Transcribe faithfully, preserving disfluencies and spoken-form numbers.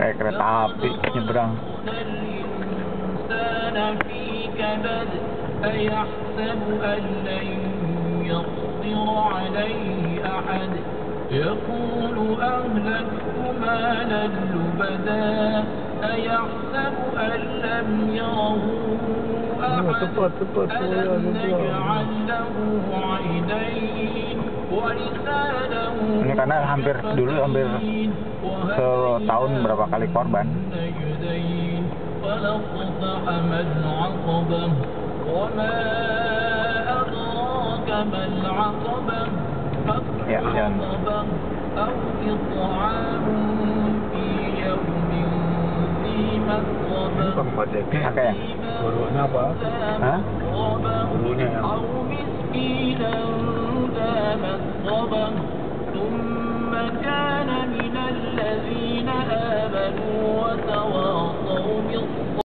kayak kereta api nyebrang. يقول أهلكت مالا لبدا أيحسب أن لم يره أحد ألم نجعل له عينين ولسانا. Ini karena hampir dulu hampir setahun berapa kali korban. فلاقتحم العقبة وما أدراك ما العقبة Ya, jangan. أو إطعام في يوم ذي مسغبة Pakai ya? Gurunya apa? Hah? Gurunya yang أو مسكينا ذا مسغبة ثم كان من الذين آمنوا